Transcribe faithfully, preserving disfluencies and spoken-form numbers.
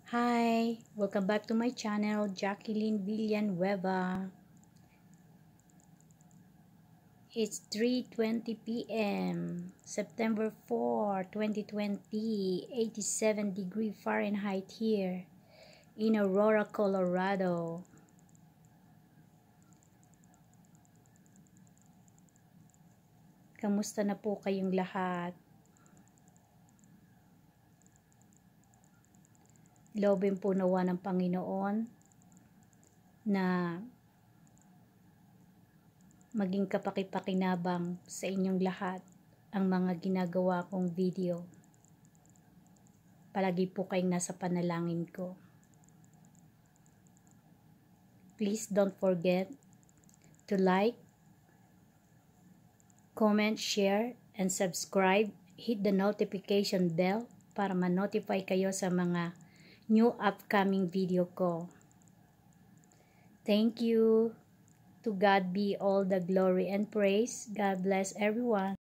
Hi! Welcome back to my channel, Jacqueline Villanueva. It's three twenty p m September fourth, twenty twenty, eighty-seven degree Fahrenheit here in Aurora, Colorado. Kamusta na po kayong lahat? Loobin po nawa ng Panginoon na maging kapakipakinabang sa inyong lahat ang mga ginagawa kong video. Palagi po kayong nasa panalangin ko. Please don't forget to like, comment, share, and subscribe. Hit the notification bell para ma-notify kayo sa mga new upcoming video ko. Thank you. To God be all the glory and praise. God bless everyone.